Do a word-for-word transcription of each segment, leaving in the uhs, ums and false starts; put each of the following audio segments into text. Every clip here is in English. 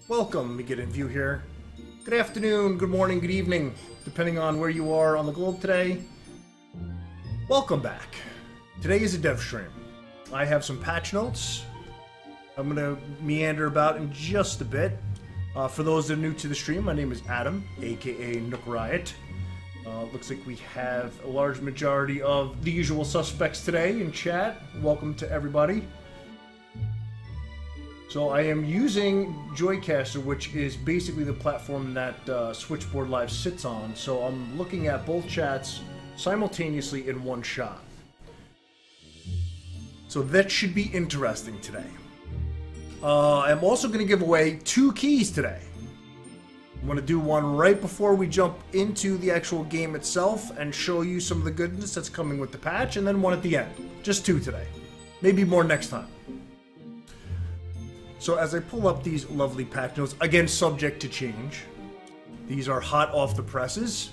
Welcome, let me get in view here. Good afternoon, good morning, good evening, depending on where you are on the globe today. Welcome back. Today is a dev stream. I have some patch notes. I'm going to meander about in just a bit. Uh, for those that are new to the stream, my name is Adam, aka Nook Riot. Uh, looks like we have a large majority of the usual suspects today in chat. Welcome to everybody. So I am using Joycaster, which is basically the platform that uh, Switchboard Live sits on. So I'm looking at both chats simultaneously in one shot. So that should be interesting today. Uh, I'm also going to give away two keys today. I'm going to do one right before we jump into the actual game itself and show you some of the goodness that's coming with the patch, and then one at the end. Just two today. Maybe more next time. So as I pull up these lovely patch notes, again subject to change. These are hot off the presses.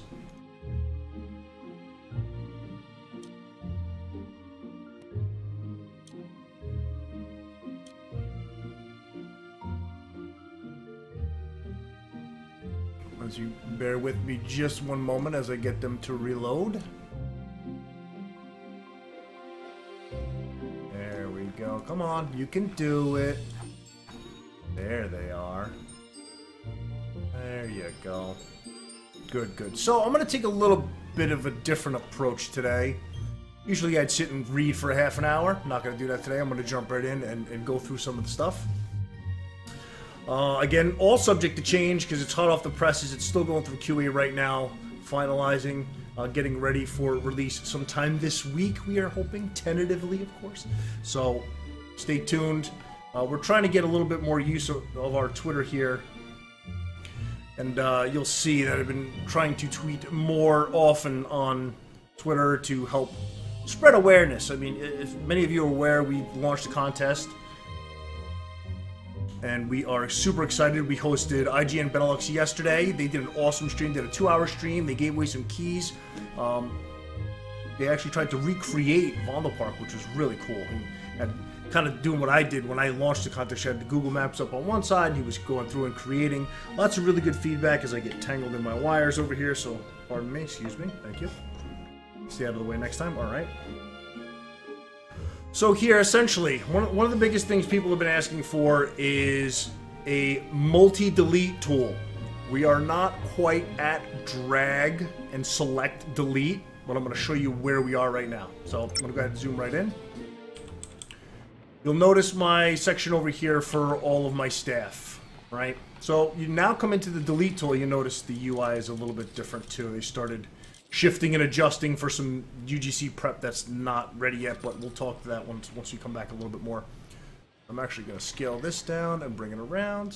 As you bear with me just one moment as I get them to reload. There we go. Come on, you can do it. There they are. There you go. Good, good. So I'm going to take a little bit of a different approach today. Usually I'd sit and read for a half an hour. I'm not going to do that today. I'm going to jump right in and, and go through some of the stuff. Uh, again, all subject to change because it's hot off the presses. It's still going through Q A right now, finalizing, uh, getting ready for release sometime this week. We are hoping, tentatively, of course. So stay tuned. Uh, we're trying to get a little bit more use of, of our Twitter here. And uh, you'll see that I've been trying to tweet more often on Twitter to help spread awareness. I mean, if many of you are aware, we launched a contest. And we are super excited. We hosted I G N Benelux yesterday. They did an awesome stream. They did a two-hour stream. They gave away some keys. Um, they actually tried to recreate Vondelpark, which was really cool. And, and kind of doing what I did when I launched the contest. I had the Google Maps up on one side, and he was going through and creating. Lots of really good feedback as I get tangled in my wires over here. So, pardon me. Excuse me. Thank you. Stay out of the way next time. All right. So here, essentially, one, one of the biggest things people have been asking for is a multi-delete tool. We are not quite at drag and select delete, but I'm going to show you where we are right now. So I'm going to go ahead and zoom right in. You'll notice my section over here for all of my staff, right? So you now come into the delete tool, you notice the U I is a little bit different too. They started shifting and adjusting for some U G C prep that's not ready yet, but we'll talk to that once, once we come back a little bit more. I'm actually going to scale this down and bring it around.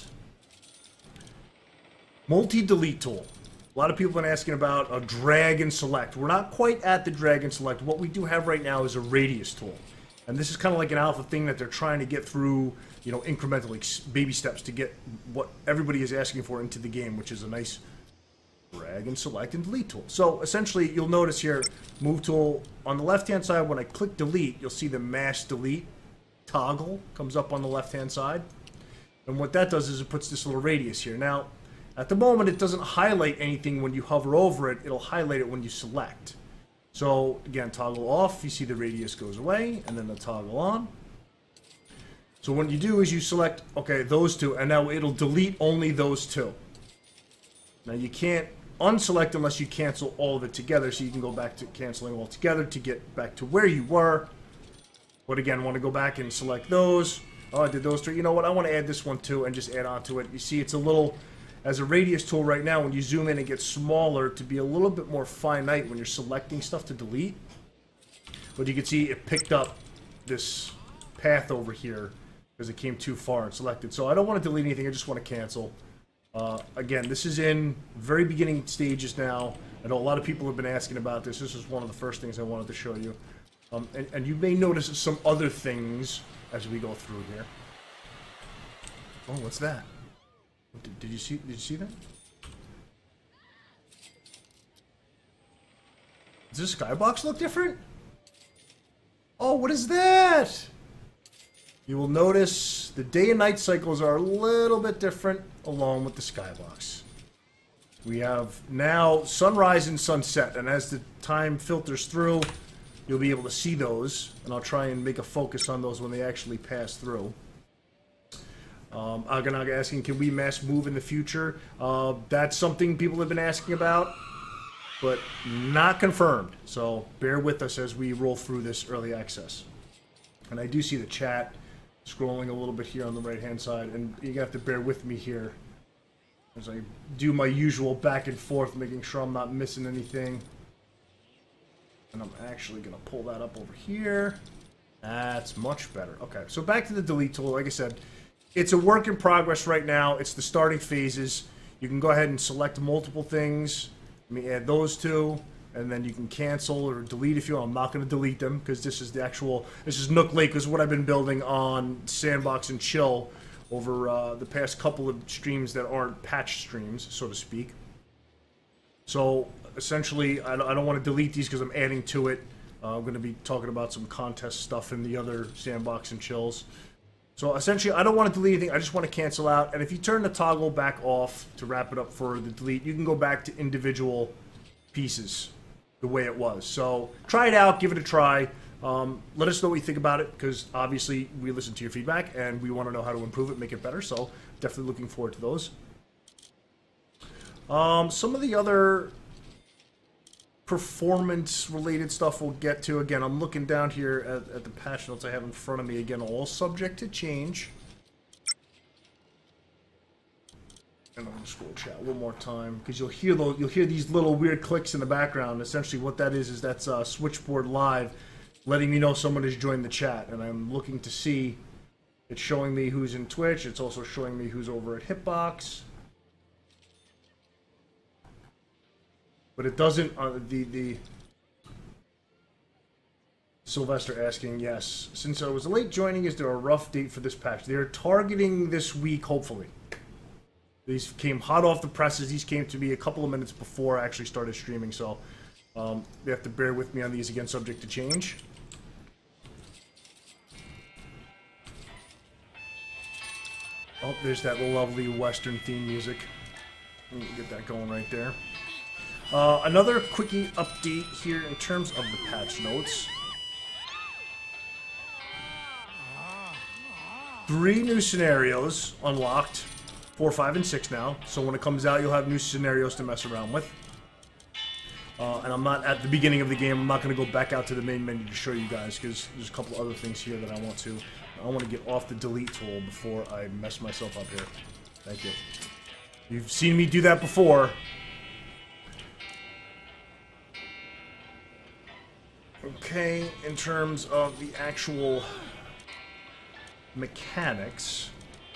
Multi-delete tool. A lot of people have been asking about a drag and select. We're not quite at the drag and select. What we do have right now is a radius tool. And this is kind of like an alpha thing that they're trying to get through, you know, incrementally, baby steps to get what everybody is asking for into the game, which is a nice drag and select and delete tool. So essentially, you'll notice here, move tool on the left-hand side. When I click delete, you'll see the mass delete toggle comes up on the left-hand side. And what that does is it puts this little radius here. Now, at the moment, it doesn't highlight anything when you hover over it. It'll highlight it when you select. So again, toggle off, you see the radius goes away, and then the toggle on. So what you do is you select, okay, those two, and now it'll delete only those two. Now you can't unselect unless you cancel all of it together, so you can go back to canceling all together to get back to where you were. But again, want to go back and select those. Oh, I did those three. You know what? I want to add this one too and just add on to it. You see, it's a little, as a radius tool right now, when you zoom in, it gets smaller to be a little bit more finite when you're selecting stuff to delete. But you can see it picked up this path over here because it came too far and selected. So I don't want to delete anything. I just want to cancel. Uh, again, this is in very beginning stages now. I know a lot of people have been asking about this. This is one of the first things I wanted to show you. Um, and, and you may notice some other things as we go through here. Oh, what's that? Did, did you see? Did you see that? Does this skybox look different? Oh, what is that? You will notice the day and night cycles are a little bit different along with the skybox. We have now sunrise and sunset, and as the time filters through, you'll be able to see those, and I'll try and make a focus on those when they actually pass through. Um, Aganaga asking, can we mass move in the future? Uh, that's something people have been asking about, but not confirmed. So bear with us as we roll through this early access. And I do see the chat scrolling a little bit here on the right-hand side, and you have to bear with me here as I do my usual back and forth, making sure I'm not missing anything. And I'm actually going to pull that up over here. That's much better. Okay, so back to the delete tool. Like I said, it's a work in progress right now. It's the starting phases. You can go ahead and select multiple things. Let me add those two, and then you can cancel or delete if you want. I'm not going to delete them because this is the actual, this is Nook Lake. This is what I've been building on Sandbox and Chill over uh, the past couple of streams that aren't patch streams, so to speak. So essentially, I don't, I don't want to delete these because I'm adding to it. Uh, I'm going to be talking about some contest stuff in the other Sandbox and Chills. So essentially, I don't want to delete anything. I just want to cancel out. And if you turn the toggle back off to wrap it up for the delete, you can go back to individual pieces the way it was. So try it out. Give it a try. Um, let us know what you think about it, because obviously we listen to your feedback and we want to know how to improve it, make it better. So definitely looking forward to those. Um, some of the other performance-related stuff we'll get to. Again, I'm looking down here at, at the patch notes I have in front of me. Again, all subject to change. And I'm going to scroll chat one more time, because you'll hear those, you'll hear these little weird clicks in the background. Essentially, what that is is that's uh, Switchboard Live, letting me know someone has joined the chat, and I'm looking to see. It's showing me who's in Twitch. It's also showing me who's over at Hitbox. But it doesn't, uh, the, the, Sylvester asking, yes, since I was late joining, is there a rough date for this patch? They're targeting this week, hopefully. These came hot off the presses. These came to me a couple of minutes before I actually started streaming, so um, you have to bear with me on these, again, subject to change. Oh, there's that lovely Western theme music. Let me get that going right there. Uh, another quickie update here in terms of the patch notes. Three new scenarios unlocked. Four, five, and six now. So when it comes out, you'll have new scenarios to mess around with. Uh, and I'm not at the beginning of the game. I'm not going to go back out to the main menu to show you guys, because there's a couple other things here that I want to. I want to get off the delete tool before I mess myself up here. Thank you. You've seen me do that before. Okay, in terms of the actual mechanics,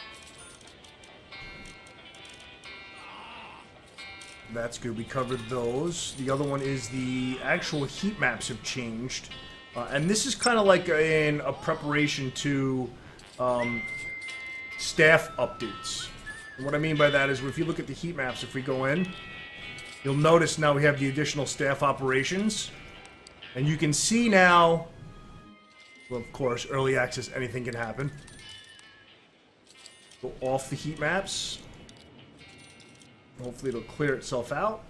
that's good. We covered those. The other one is the actual heat maps have changed. Uh, and this is kind of like in a preparation to um, staff updates. And what I mean by that is if you look at the heat maps, if we go in, you'll notice now we have the additional staff operations. And you can see now, well, of course, early access, anything can happen. Go off the heat maps. Hopefully it'll clear itself out.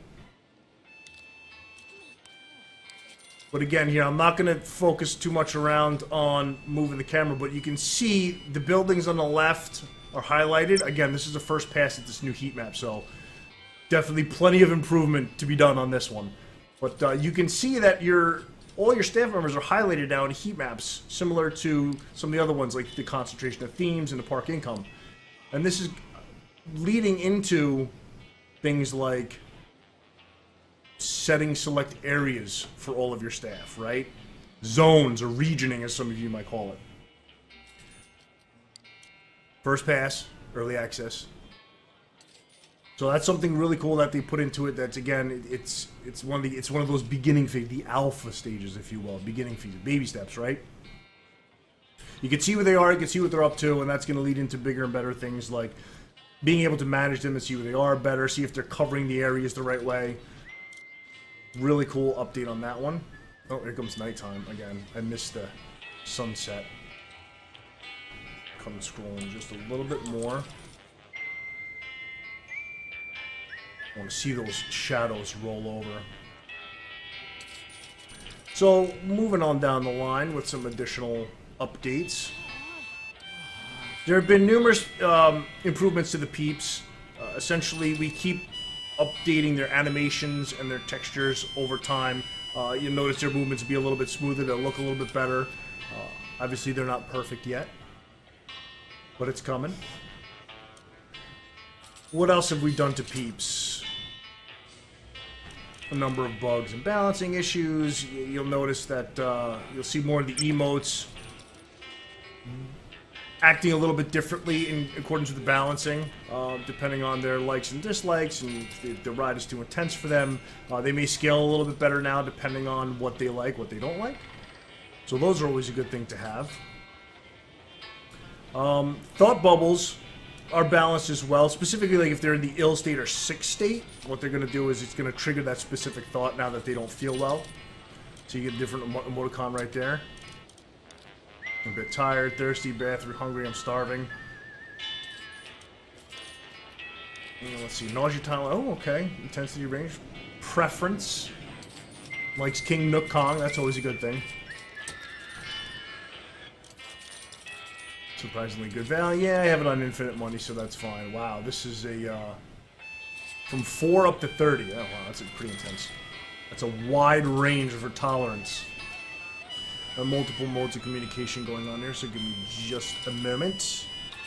But again, here, I'm not going to focus too much around on moving the camera, but you can see the buildings on the left are highlighted. Again, this is the first pass at this new heat map, so definitely plenty of improvement to be done on this one. But uh, you can see that your all your staff members are highlighted now in heat maps, similar to some of the other ones, like the concentration of themes and the park income. And this is leading into things like setting select areas for all of your staff, right? Zones, or regioning, as some of you might call it. First pass, early access. So that's something really cool that they put into it. That's, again, it's it's one of the it's one of those beginning phases, the alpha stages, if you will, beginning phases, baby steps, right? You can see where they are, you can see what they're up to, and that's going to lead into bigger and better things like being able to manage them and see where they are better, see if they're covering the areas the right way. Really cool update on that one. Oh, here comes nighttime again. I missed the sunset. come scrolling just a little bit more. I want to see those shadows roll over. So, moving on down the line with some additional updates. There have been numerous um, improvements to the peeps. Uh, essentially, we keep updating their animations and their textures over time. Uh, you'll notice their movements be a little bit smoother, they'll look a little bit better. Uh, obviously, they're not perfect yet, but it's coming. What else have we done to peeps? A number of bugs and balancing issues. You'll notice that uh, you'll see more of the emotes acting a little bit differently in accordance with the balancing, uh, depending on their likes and dislikes, and if the ride is too intense for them. Uh, they may scale a little bit better now, depending on what they like, what they don't like. So those are always a good thing to have. Um, thought bubbles are balanced as well, specifically like if they're in the ill state or sick state. What they're going to do is it's going to trigger that specific thought now that they don't feel well. So you get a different emo emoticon right there. I'm a bit tired, thirsty, bathroom, hungry, I'm starving. And let's see, nausea tolerance. Oh, okay. Intensity range. Preference. Likes King Nook Kong. That's always a good thing. Surprisingly good value. Yeah, I have it on infinite money, so that's fine. Wow, this is a uh, from four up to thirty. Oh wow, that's a pretty intense. That's a wide range for tolerance. There are multiple modes of communication going on here, so give me just a moment.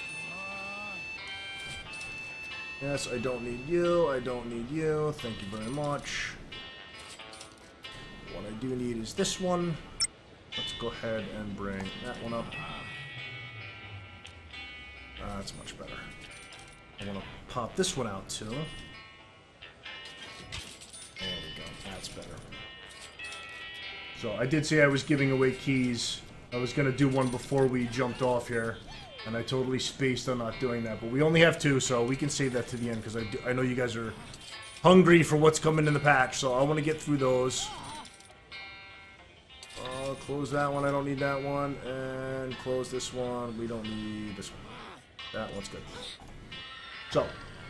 Yes, I don't need you. I don't need you. Thank you very much. What I do need is this one. Let's go ahead and bring that one up. Uh, that's much better. I want to pop this one out too. There we go. That's better. So I did say I was giving away keys. I was going to do one before we jumped off here, and I totally spaced on not doing that. But we only have two, so we can save that to the end because I, do, I know you guys are hungry for what's coming in the patch. So I want to get through those. Uh, close that one. I don't need that one. And close this one. We don't need this one. That one's good. So,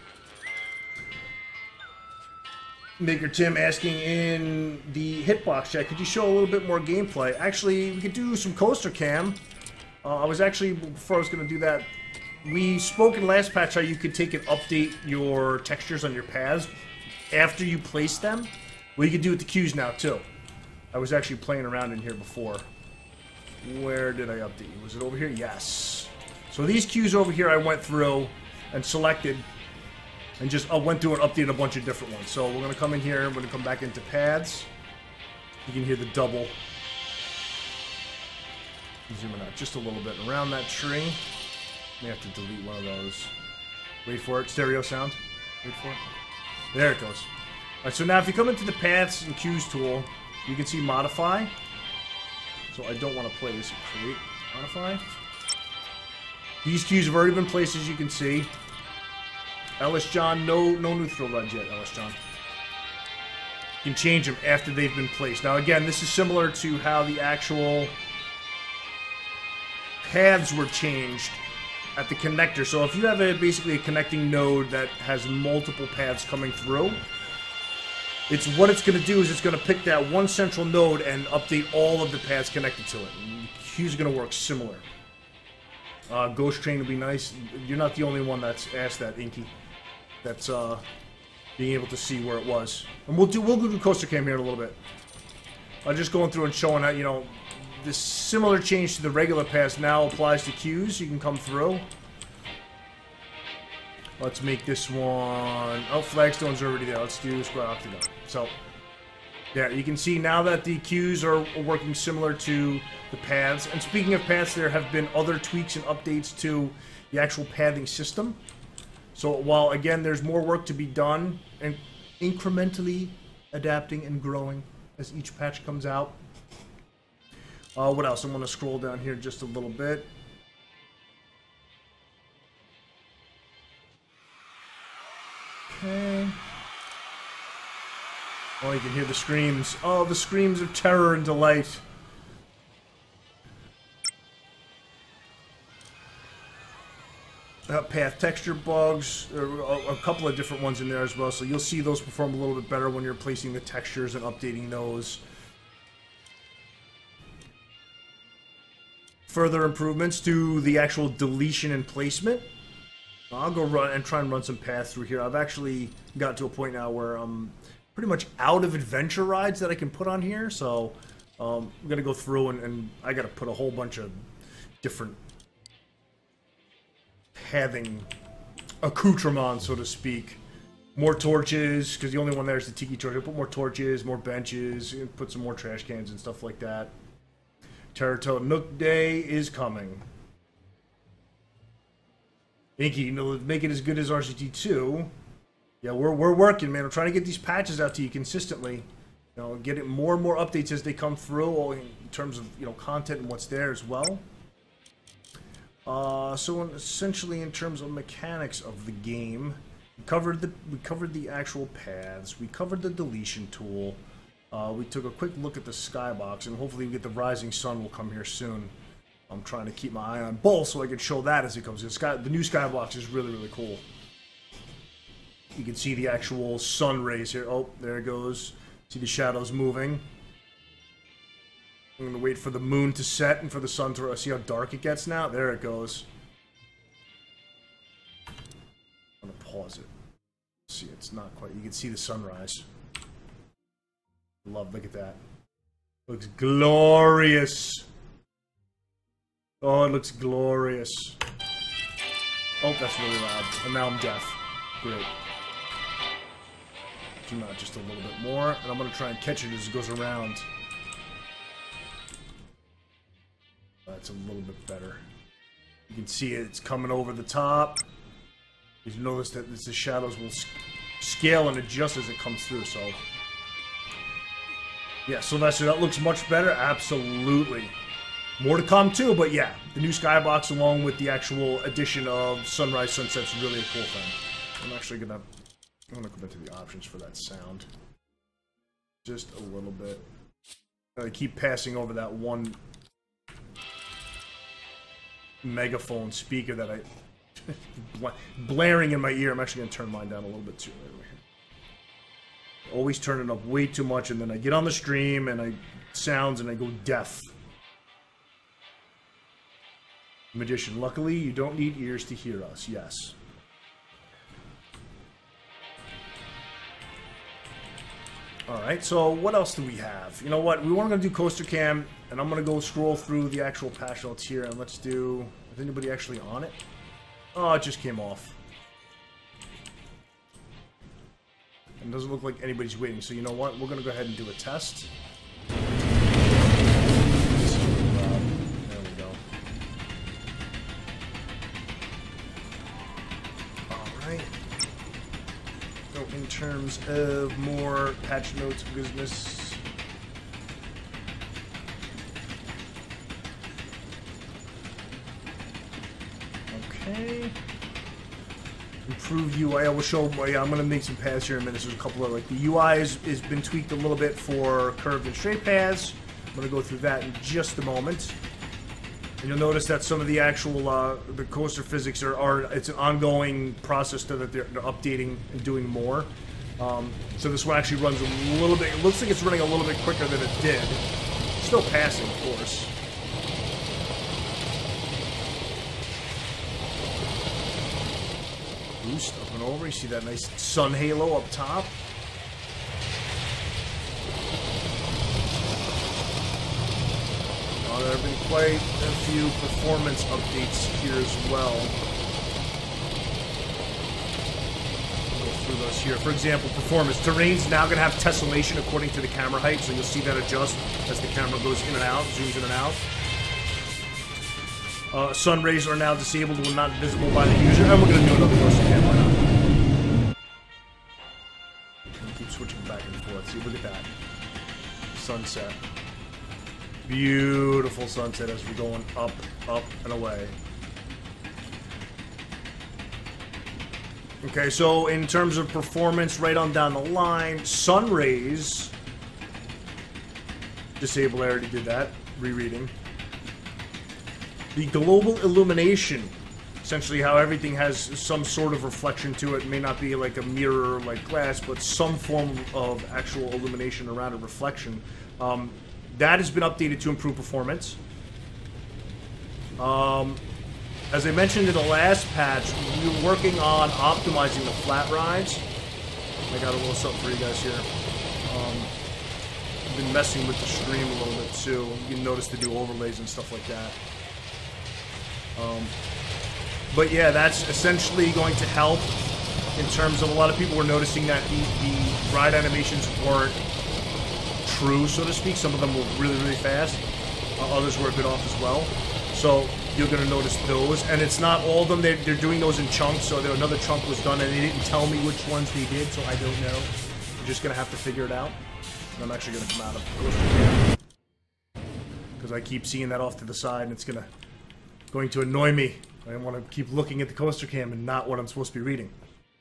Maker Tim asking in the hitbox chat, could you show a little bit more gameplay? Actually, we could do some coaster cam. Uh, I was actually, before I was going to do that, we spoke in last patch how you could take and update your textures on your paths after you place them. Well, you could do it with the cues now, too. I was actually playing around in here before. Where did I update? Was it over here? Yes. So these cues over here I went through and selected and just uh, went through and updated a bunch of different ones. So we're going to come in here, we're going to come back into paths. You can hear the double. Zooming out just a little bit around that tree. May have to delete one of those. Wait for it. Stereo sound. Wait for it. There it goes. Alright, so now if you come into the paths and cues tool, you can see modify. So I don't want to play this. Create. Modify. These cues have already been placed, as you can see. Ellis John, no no new thrill runs yet, Ellis John. You can change them after they've been placed. Now again, this is similar to how the actual paths were changed at the connector. So if you have a basically a connecting node that has multiple paths coming through, it's what it's going to do is it's going to pick that one central node and update all of the paths connected to it. And the cues are going to work similar. Uh, Ghost Train would be nice. You're not the only one that's asked that, Inky. That's uh, being able to see where it was. And we'll do we'll do coaster cam here in a little bit. I'm just going through and showing how, you know, this similar change to the regular pass now applies to cues. You can come through. Let's make this one. Oh, flagstone's already there. Let's do Square Octagon. So, yeah, you can see now that the cues are working similar to the paths. And speaking of paths, there have been other tweaks and updates to the actual pathing system. So while, again, there's more work to be done and incrementally adapting and growing as each patch comes out. Uh, what else? I'm going to scroll down here just a little bit. Okay. Oh, you can hear the screams. Oh, the screams of terror and delight. uh, path texture bugs, a, a couple of different ones in there as well. So you'll see those perform a little bit better when you're placing the textures and updating those. Further improvements to the actual deletion and placement. I'll go run and try and run some paths through here. I've actually got to a point now where I'm pretty much out of adventure rides that I can put on here. So um, I'm going to go through and, and I got to put a whole bunch of different pathing accoutrements, so to speak. More torches, because the only one there is the tiki torch. I'll put more torches, more benches, put some more trash cans and stuff like that. Terratote Nook Day is coming. Inky, you know, make it as good as R C T two. Yeah, we're, we're working, man. I'm trying to get these patches out to you consistently. You know, get it more and more updates as they come through, in terms of, you know, content and what's there as well. Uh, so in, essentially, in terms of mechanics of the game, we covered the we covered the actual paths. We covered the deletion tool. Uh, we took a quick look at the skybox, and hopefully we get the rising sun will come here soon. I'm trying to keep my eye on both so I can show that as it comes. The, sky, the new skybox is really, really cool. You can see the actual sun rays here. Oh, there it goes. See the shadows moving. I'm going to wait for the moon to set and for the sun to... See how dark it gets now? There it goes. I'm going to pause it. See, it's not quite... You can see the sunrise. Love, look at that. Looks glorious. Oh, it looks glorious. Oh, that's really loud. And now I'm deaf. Great. Zoom out just a little bit more, and I'm going to try and catch it as it goes around. That's a little bit better. You can see it, it's coming over the top. You notice that the shadows will scale and adjust as it comes through, so... Yeah, Sylvester, that looks much better. Absolutely. More to come too, but yeah, the new skybox along with the actual addition of sunrise sunset is really a cool thing. I'm actually gonna I'm gonna come into the options for that sound just a little bit. I keep passing over that one megaphone speaker that I blaring in my ear. I'm actually gonna turn mine down a little bit too. Always turn it up way too much, and then I get on the stream and I sounds and I go deaf. Magician, luckily you don't need ears to hear us. Yes. Alright, so what else do we have? You know what? We weren't going to do Coaster Cam, and I'm going to go scroll through the actual patch notes here, and let's do... Is anybody actually on it? Oh, it just came off. It doesn't look like anybody's waiting, so you know what? We're going to go ahead and do a test. There we go. Alright. So in terms of more patch notes business... Okay... Improve U I. I will show. Yeah, I'm going to make some paths here in a minute. There's a couple of like the U I has, has been tweaked a little bit for curved and straight paths. I'm going to go through that in just a moment. And you'll notice that some of the actual uh, the coaster physics are, are it's an ongoing process that they're, they're updating and doing more. Um, so this one actually runs a little bit. It looks like it's running a little bit quicker than it did. Still passing, of course. Boost up and over. You see that nice sun halo up top. Uh, there have been quite a few performance updates here as well. We'll go through those here. For example, performance. Terrain's now going to have tessellation according to the camera height, so you'll see that adjust as the camera goes in and out, zooms in and out. Uh, sun rays are now disabled when not visible by the user. And we're going to do another coaster cam. Why not? Keep switching back and forth. See, look at that. Sunset. Beautiful sunset as we're going up, up, and away. Okay, so in terms of performance, right on down the line, sun rays. Disable, I already did that. Rereading. The global illumination essentially how everything has some sort of reflection to it. It may not be like a mirror like glass, but some form of actual illumination around a reflection. Um, that has been updated to improve performance. Um, as I mentioned in the last patch, we were working on optimizing the flat rides. I got a little something for you guys here. Um, I've been messing with the stream a little bit too. You can notice to do overlays and stuff like that. Um, but yeah, that's essentially going to help in terms of a lot of people were noticing that the, the ride animations weren't true, so to speak. Some of them were really, really fast. Uh, others were a bit off as well. So you're going to notice those. And it's not all of them. They're, they're doing those in chunks. So there, another chunk was done, and they didn't tell me which ones they did, so I don't know. I'm just going to have to figure it out. And I'm actually going to come out of it. Because I keep seeing that off to the side, and it's going to going to annoy me. I want to keep looking at the coaster cam and not what I'm supposed to be reading.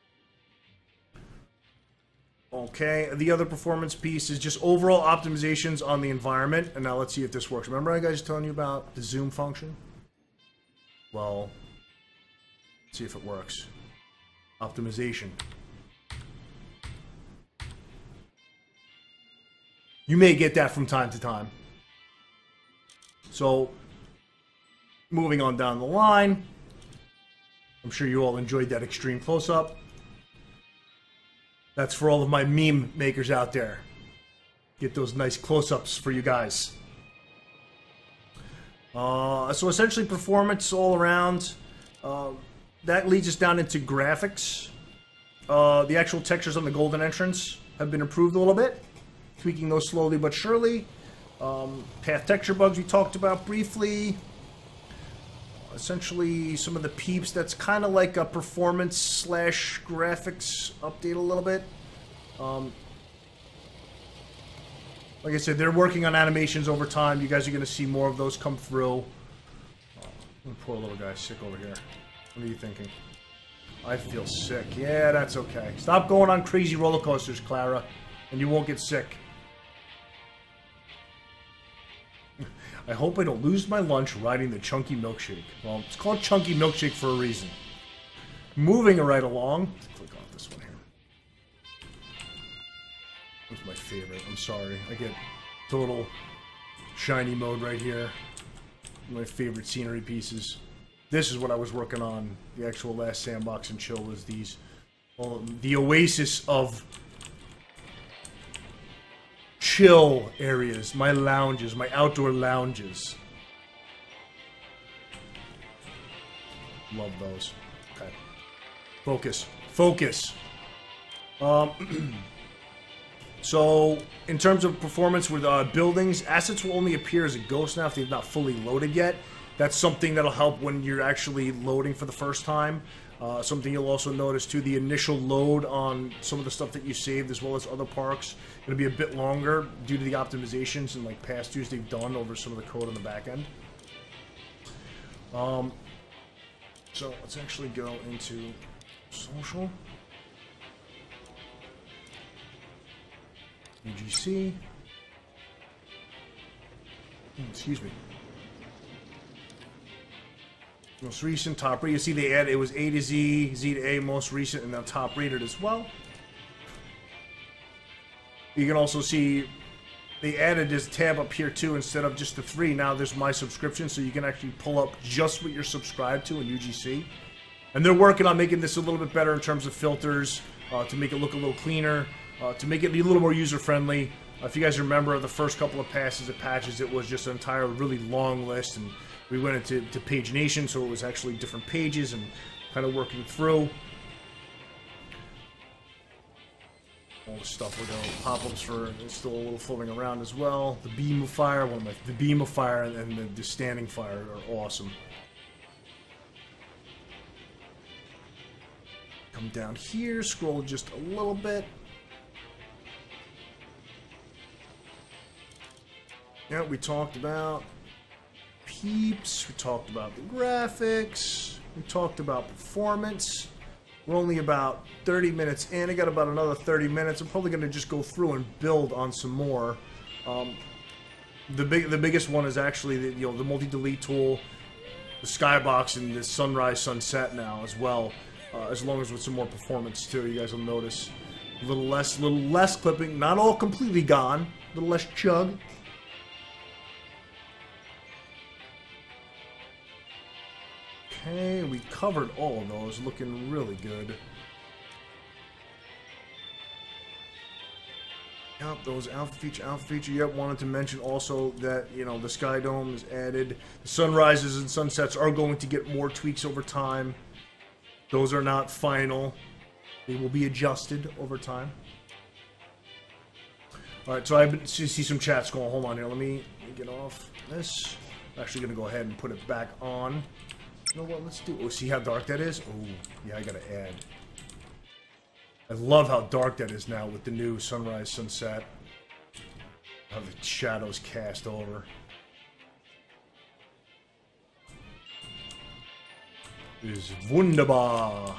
Okay, the other performance piece is just overall optimizations on the environment. And now let's see if this works. Remember I guys telling you about the zoom function? Well, let's see if it works. Optimization. You may get that from time to time. So, moving on down the line. I'm sure you all enjoyed that extreme close-up. That's for all of my meme makers out there. Get those nice close-ups for you guys. Uh, so essentially performance all around. Uh, that leads us down into graphics. Uh, the actual textures on the golden entrance have been improved a little bit. Tweaking those slowly but surely. Um, path texture bugs we talked about briefly. Essentially, some of the peeps, that's kind of like a performance slash graphics update a little bit. Um, like I said, they're working on animations over time. You guys are going to see more of those come through. Oh, poor little guy, sick over here. What are you thinking? I feel sick. Yeah, that's okay. Stop going on crazy roller coasters, Clara, and you won't get sick. I hope I don't lose my lunch riding the Chunky Milkshake. Well, it's called Chunky Milkshake for a reason. Moving right along. Let's click off this one here. That's my favorite. I'm sorry. I get total shiny mode right here. My favorite scenery pieces. This is what I was working on. The actual last sandbox and chill was these. Well, the oasis of chill areas, my lounges, my outdoor lounges. Love those. Okay. Focus. Focus. Um, so, in terms of performance with uh, buildings, assets will only appear as a ghost now if they've not fully loaded yet. That's something that'll help when you're actually loading for the first time. Uh, something you'll also notice too, the initial load on some of the stuff that you saved as well as other parks going to be a bit longer due to the optimizations and like past years they've done over some of the code on the back end. Um, so let's actually go into social. U G C. Excuse me. Most recent, top rated. You see they added, it was A to Z, Z to A, most recent, and now top rated as well. You can also see they added this tab up here too. Instead of just the three, now there's my subscription, so you can actually pull up just what you're subscribed to in U G C. And they're working on making this a little bit better in terms of filters, uh, to make it look a little cleaner, uh, to make it be a little more user-friendly. Uh, if you guys remember the first couple of passes of patches, it was just an entire really long list, and we went into to pagination, so it was actually different pages and kind of working through. All the stuff with the pop-ups for it's still a little floating around as well. The beam of fire, one of my the beam of fire and the, the standing fire are awesome. Come down here, scroll just a little bit. Yeah, we talked about peeps, we talked about the graphics, we talked about performance. We're only about thirty minutes in. I got about another thirty minutes. I'm probably going to just go through and build on some more. Um, the big, the biggest one is actually the, you know, the multi-delete tool. the skybox and the sunrise, sunset now as well, uh, as long as with some more performance too. You guys will notice a little less, little less clipping. Not all completely gone. A little less chug. Okay, we covered all of those. Looking really good. Yep, those alpha feature, alpha feature. Yep, wanted to mention also that, you know, the Sky Dome is added. The sunrises and sunsets are going to get more tweaks over time. Those are not final. They will be adjusted over time. Alright, so I've been to see some chats going. Hold on here. Let me, let me get off this. I'm actually going to go ahead and put it back on. You know what? Let's do... Oh, see how dark that is? Oh, yeah, I got to add. I love how dark that is now with the new sunrise, sunset. How the shadows cast over. It is wunderbar.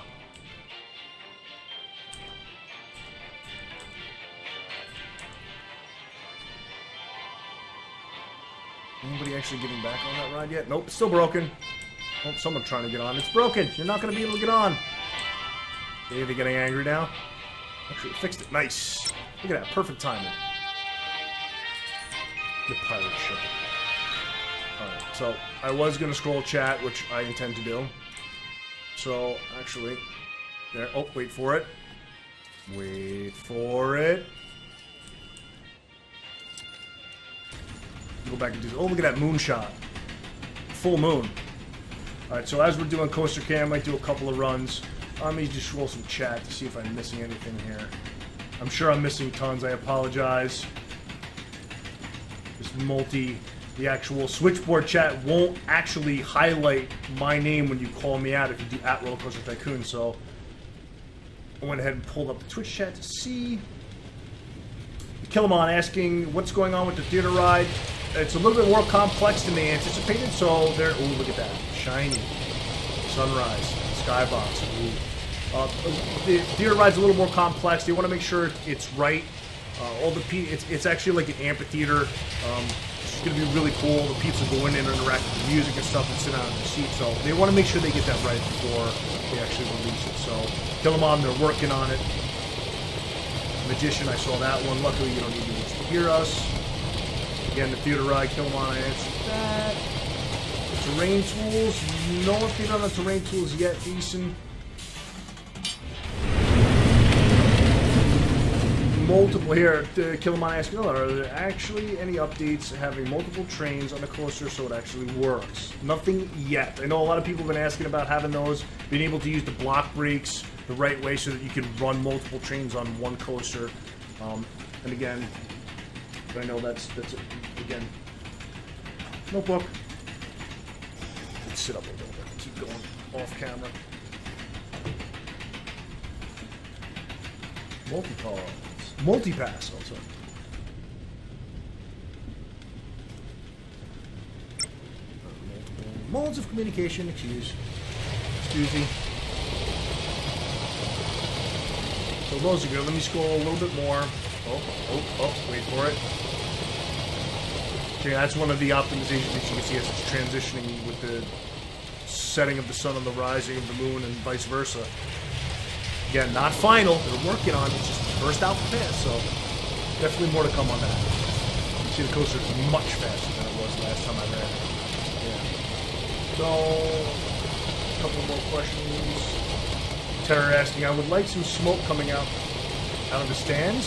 Anybody actually getting back on that ride yet? Nope, it's still broken. Oh, someone's trying to get on. It's broken. You're not going to be able to get on. Okay, they're getting angry now. Actually, fixed it. Nice. Look at that. Perfect timing. The pirate ship. Alright, so I was going to scroll chat, which I intend to do. So, actually, there. Oh, wait for it. Wait for it. Go back and do. Oh, look at that moonshot. Full moon. Alright, so as we're doing Coaster Cam, I might do a couple of runs. Let me just roll some chat to see if I'm missing anything here. I'm sure I'm missing tons. I apologize. This multi, the actual switchboard chat won't actually highlight my name when you call me out if you do at Roller Coaster Tycoon. So I went ahead and pulled up the Twitch chat to see. Killamon asking what's going on with the theater ride. It's a little bit more complex than they anticipated. So they're, ooh, look at that, shiny sunrise, skybox. Ooh. Uh, the theater ride's a little more complex. They want to make sure it's right. Uh, all the pe it's, it's actually like an amphitheater. Um, it's going to be really cool. The peeps will go in and interact with the music and stuff and sit down in their seats. So they want to make sure they get that right before they actually release it. So Killamon, they're working on it. Magician, I saw that one. Luckily, you don't need to hear us. Again, the theater ride, Killamon, I answered that. The terrain tools, no update on the terrain tools yet, Decent. Multiple here, to Killamon asking, oh, are there actually any updates having multiple trains on the coaster so it actually works? Nothing yet. I know a lot of people have been asking about having those, being able to use the block brakes the right way so that you can run multiple trains on one coaster. Um, and again, I know that's, that's again, notebook. Let's sit up a little bit, keep going off camera. Multi-pass. Multi-pass also. Multiple modes of communication, excuse. Excuse me. So those are good. Let me scroll a little bit more. Oh, oh, oh, wait for it. Okay, that's one of the optimizations that you can see as it's transitioning with the setting of the sun and the rising of the moon and vice versa. Again, not final. They're working on it. It's just the first alpha pass, so definitely more to come on that. You see the coaster is much faster than it was last time I ran it. Yeah. So, a couple more questions. Terror asking, I would like some smoke coming out out of the stands.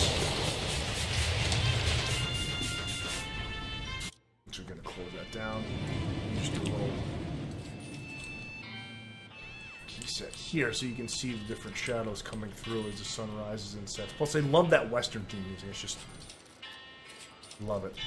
So we're going to close that down. Just do a little key set here so you can see the different shadows coming through as the sun rises and sets. Plus, I love that Western theme music. It's just, love it.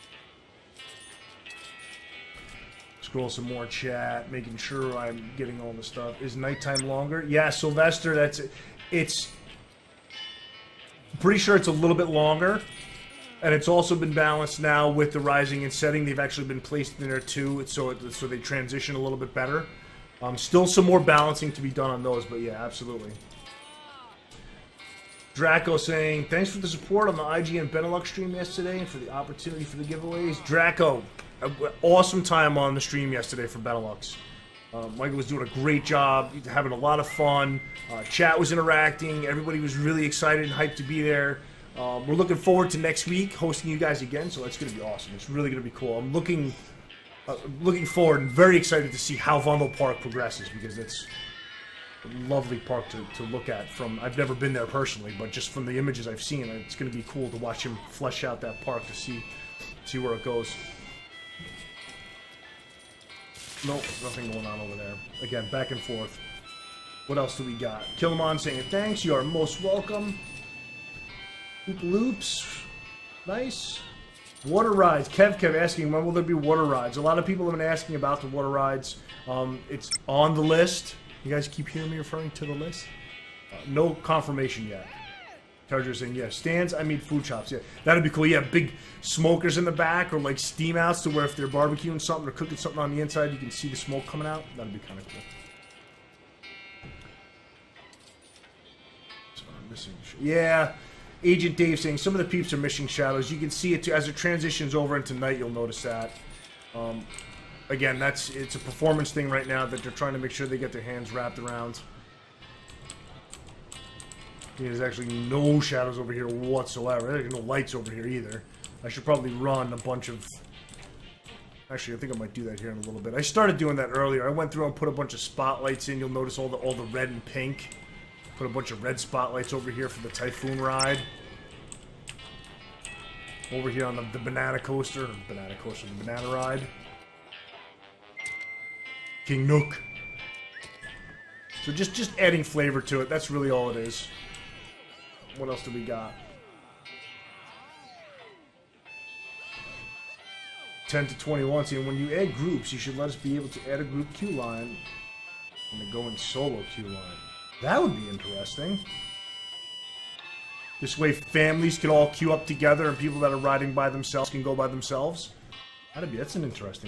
Scroll some more chat, making sure I'm getting all the stuff. Is nighttime longer? Yeah, Sylvester, that's it. It's pretty sure it's a little bit longer. And it's also been balanced now with the rising and setting. They've actually been placed in there too, so it, so they transition a little bit better. Um, still some more balancing to be done on those, but yeah, absolutely. Draco saying, thanks for the support on the I G N Benelux stream yesterday and for the opportunity for the giveaways. Draco, awesome time on the stream yesterday for Benelux. Uh, Michael was doing a great job, having a lot of fun. Uh, chat was interacting. Everybody was really excited and hyped to be there. Um, we're looking forward to next week hosting you guys again, so that's going to be awesome. It's really going to be cool. I'm looking, uh, looking forward and very excited to see how Vondel Park progresses, because it's a lovely park to, to look at. From I've never been there personally, but just from the images I've seen, it's going to be cool to watch him flesh out that park to see see where it goes. Nope, nothing going on over there. Again, back and forth. What else do we got? Killamon saying thanks. You are most welcome. Loop loops. Nice. Water rides. Kev Kev asking when will there be water rides. A lot of people have been asking about the water rides. Um, it's on the list. You guys keep hearing me referring to the list? Uh, no confirmation yet. Charger saying, yeah, stands, I mean food shops. Yeah, that'd be cool. Yeah, big smokers in the back, or like steam outs to where if they're barbecuing something or cooking something on the inside, you can see the smoke coming out. That'd be kind of cool. So I'm missing. Yeah, Agent Dave saying some of the peeps are missing shadows. You can see it too. As it transitions over into night, you'll notice that. Um, again, that's it's a performance thing right now that they're trying to make sure they get their hands wrapped around. There's actually no shadows over here whatsoever. There's no lights over here either. I should probably run a bunch of... Actually, I think I might do that here in a little bit. I started doing that earlier. I went through and put a bunch of spotlights in. You'll notice all the all the red and pink. Put a bunch of red spotlights over here for the Typhoon ride. Over here on the, the banana coaster. Banana coaster, the banana ride. King Nook. So just, just adding flavor to it. That's really all it is. What else do we got? ten to twenty-one. See, when you add groups, you should let us be able to add a group queue line and a going solo queue line. That would be interesting. This way families can all queue up together and people that are riding by themselves can go by themselves. That'd be, that's an interesting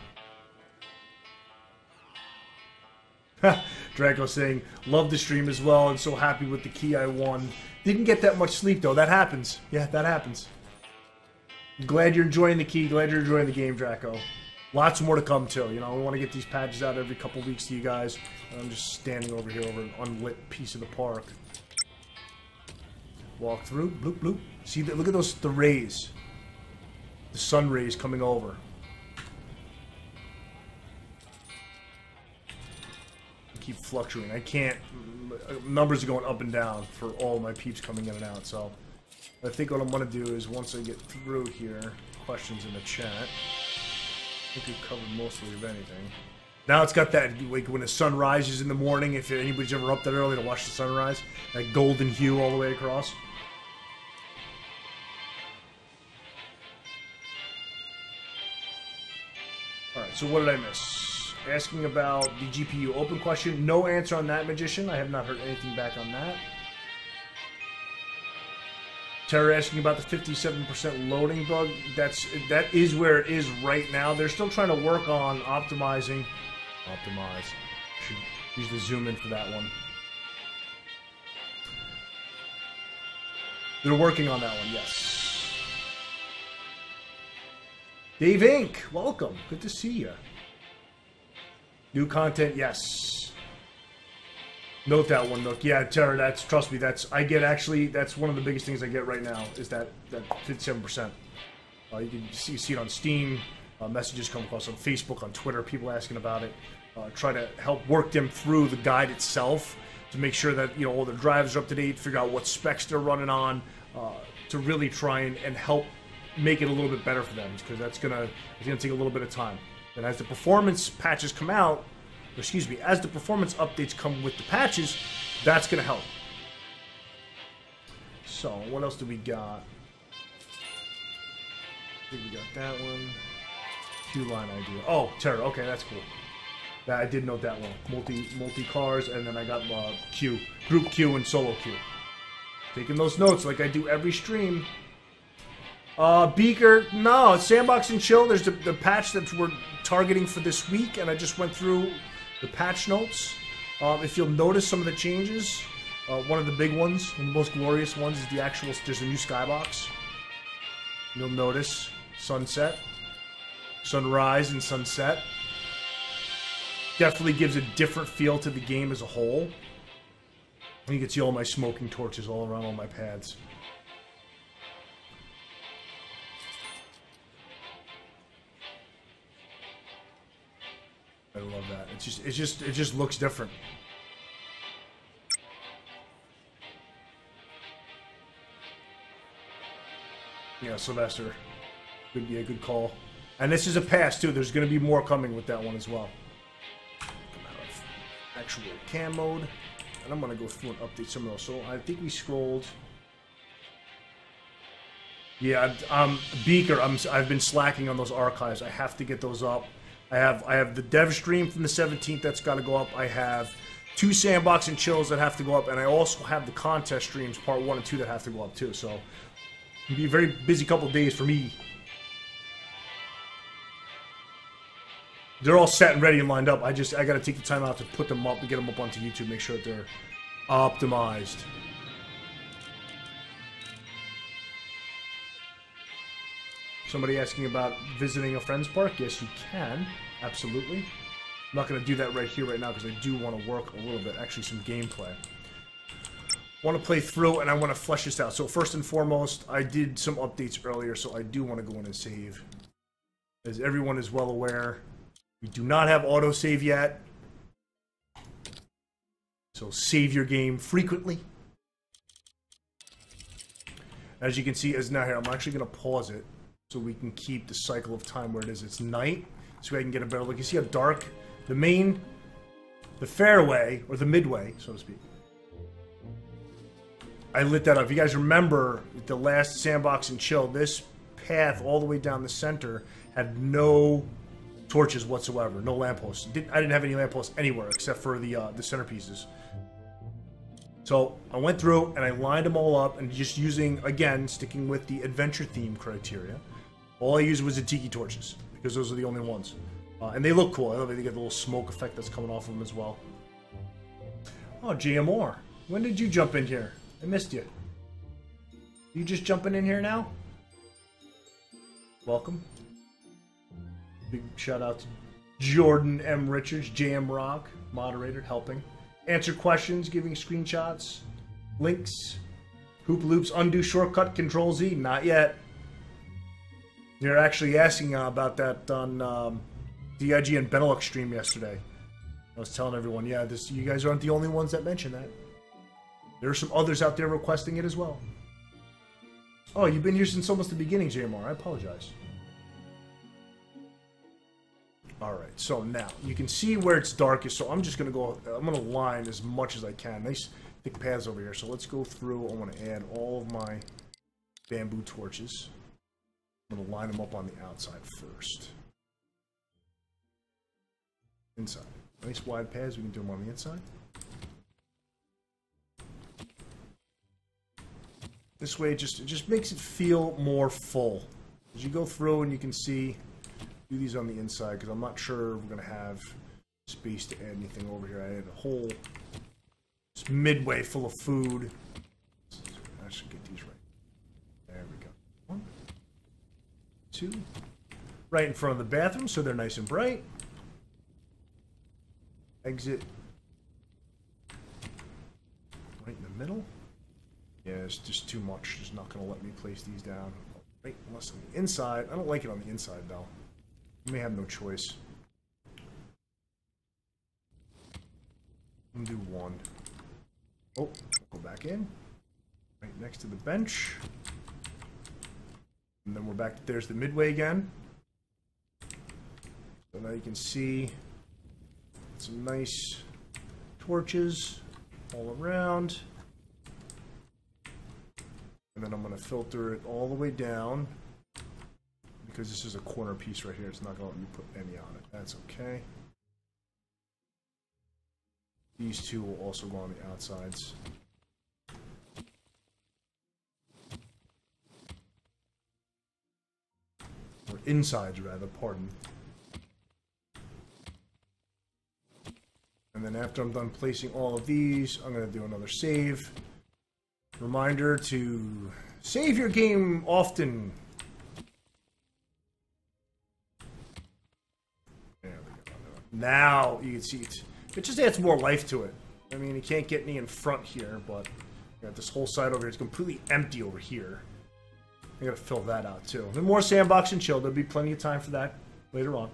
thing. Draco saying, love the stream as well and so happy with the key I won. Didn't get that much sleep though. That happens. Yeah, that happens. Glad you're enjoying the key. Glad you're enjoying the game, Draco. Lots more to come too. You know, we want to get these patches out every couple weeks to you guys. I'm just standing over here over an unlit piece of the park. Walk through. Bloop, bloop. See, the, look at those, the rays. The sun rays coming over. Keep fluctuating. I can't. Numbers are going up and down for all my peeps coming in and out. So I think what I'm going to do is once I get through here, questions in the chat. I think we've covered mostly of anything. Now it's got that, like when the sun rises in the morning, if anybody's ever up that early to watch the sunrise, that golden hue all the way across. Alright, so what did I miss? Asking about the G P U open question. No answer on that, Magician. I have not heard anything back on that. Terror asking about the fifty-seven percent loading bug. That's that is where it is right now. They're still trying to work on optimizing. Optimize. Should use the zoom in for that one. They're working on that one, yes. Dave Inc, welcome. Good to see you. New content, yes. Note that one, Nook. Yeah, Terror, that's, trust me, that's, I get actually, that's one of the biggest things I get right now, is that, that fifty-seven percent. Uh, you can see, see it on Steam, uh, messages come across on Facebook, on Twitter, people asking about it. Uh, try to help work them through the guide itself to make sure that, you know, all the drivers are up to date, figure out what specs they're running on, uh, to really try and, and help make it a little bit better for them, because that's gonna, it's gonna take a little bit of time. And as the performance patches come out, or excuse me, as the performance updates come with the patches, that's gonna help. So, what else do we got? I think we got that one. Queue line idea. Oh, Terror. Okay, that's cool. That I did note that one. Multi multi cars, and then I got uh, queue, group queue, and solo queue. Taking those notes like I do every stream. Uh, Beaker, no, Sandbox and Chill. There's the, the patch that we're targeting for this week, and I just went through the patch notes. Um, if you'll notice some of the changes, uh, one of the big ones, one of the most glorious ones, is the actual. There's a new skybox. You'll notice sunset, sunrise, and sunset. Definitely gives a different feel to the game as a whole. And you can see all my smoking torches all around all my pads. I love that. It's just, it's just, it just looks different. Yeah, Sylvester. Could be a good call. And this is a pass, too. There's going to be more coming with that one as well. Come out of actual cam mode. And I'm going to go through and update some of those. So I think we scrolled. Yeah, um, Beaker, I'm, I've been slacking on those archives. I have to get those up. I have I have the dev stream from the seventeenth that's got to go up. I have two sandbox and chills that have to go up. And I also have the contest streams, part one and two, that have to go up, too. So it'll be a very busy couple of days for me. They're all set and ready and lined up. I just, I gotta take the time out to put them up and get them up onto YouTube, make sure that they're optimized. Somebody asking about visiting a friend's park? Yes, you can. Absolutely. I'm not gonna do that right here, right now, because I do want to work a little bit, actually some gameplay. Want to play through, and I want to flesh this out. So first and foremost, I did some updates earlier, so I do want to go in and save. As everyone is well aware, we do not have autosave yet. So save your game frequently. As you can see, as now here, I'm actually going to pause it so we can keep the cycle of time where it is. It's night, so I can get a better look. You see how dark the main, the fairway, or the midway, so to speak. I lit that up. If you guys remember the last sandbox and chill, this path all the way down the center had no torches whatsoever, no lampposts. Didn't, I didn't have any lampposts anywhere except for the uh, the centerpieces. So I went through and I lined them all up, and just using, again, sticking with the adventure theme criteria, all I used was the tiki torches because those are the only ones, uh, and they look cool. I love it. They get the little smoke effect that's coming off of them as well. Oh, J M R, when did you jump in here? I missed you. You just jumping in here now? Welcome. Big shout out to Jordan M. Richards, J M Rock, moderator, helping. Answer questions, giving screenshots, links. Hoop Loops, undo shortcut, Control Z, not yet. You're actually asking uh, about that on um, D I G and Benelux stream yesterday. I was telling everyone, yeah, this, you guys aren't the only ones that mention that. There are some others out there requesting it as well. Oh, you've been here since almost the beginning, J M R. I apologize. Alright, so now, you can see where it's darkest, so I'm just going to go, I'm going to line as much as I can. Nice thick paths over here, so let's go through. I want to add all of my bamboo torches. I'm going to line them up on the outside first. Inside. Nice wide paths, we can do them on the inside. This way, it just, it just makes it feel more full. As you go through and you can see, do these on the inside, because I'm not sure we're going to have space to add anything over here. I had a whole this midway full of food. I should get these right. There we go. One, two. Right in front of the bathroom, so they're nice and bright. Exit. Right in the middle. Yeah, it's just too much. It's not going to let me place these down. Right, unless on the inside. I don't like it on the inside, though. You may have no choice. I'm gonna do one. Oh, go back in. Right next to the bench. And then we're back. There's the midway again. So now you can see some nice torches all around. And then I'm going to filter it all the way down. Because this is a corner piece right here, it's not going to let me put any on it. That's okay. These two will also go on the outsides. Or insides, rather, pardon. And then after I'm done placing all of these, I'm going to do another save. Reminder to save your game often. Now you can see it. It just adds more life to it. I mean, you can't get any in front here, but you got this whole side over here. It's completely empty over here. I gotta fill that out too. Then more sandbox and chill. There'll be plenty of time for that later on.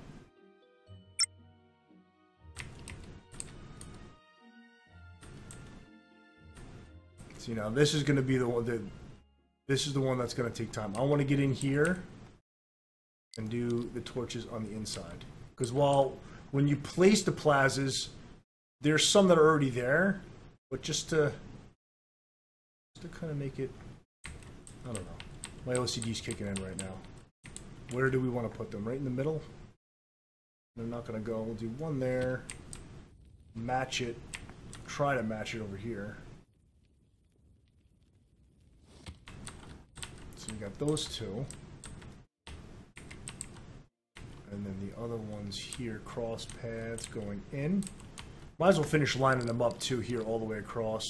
See, now this is gonna be the one that this is the one that's gonna take time. I want to get in here and do the torches on the inside, because while when you place the plazas, there's some that are already there, but just to just to kind of make it, I don't know. My O C D's kicking in right now. Where do we want to put them? Right in the middle? They're not going to go. We'll do one there. Match it. Try to match it over here. So we got those two. And then the other ones here, cross paths going in. Might as well finish lining them up too here all the way across.